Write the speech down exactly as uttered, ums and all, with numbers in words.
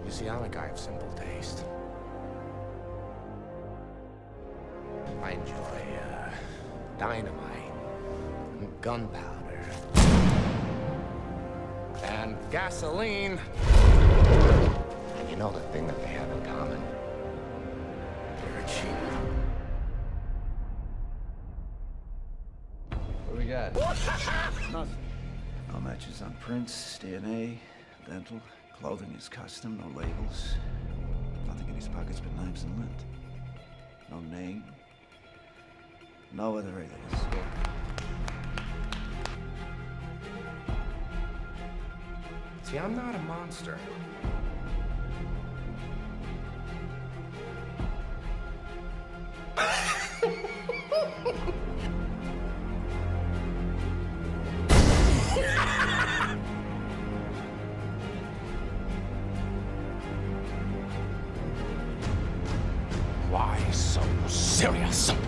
You see, I'm a guy of simple taste. I enjoy, uh, dynamite, and gunpowder, and gasoline. And you know the thing that they have in common? They're cheap. What do we got? Nothing. No matches on prints, D N A, dental, clothing is custom, no labels. Nothing in his pockets but knives and lint. No name. No other alias. See, I'm not a monster. Why so serious?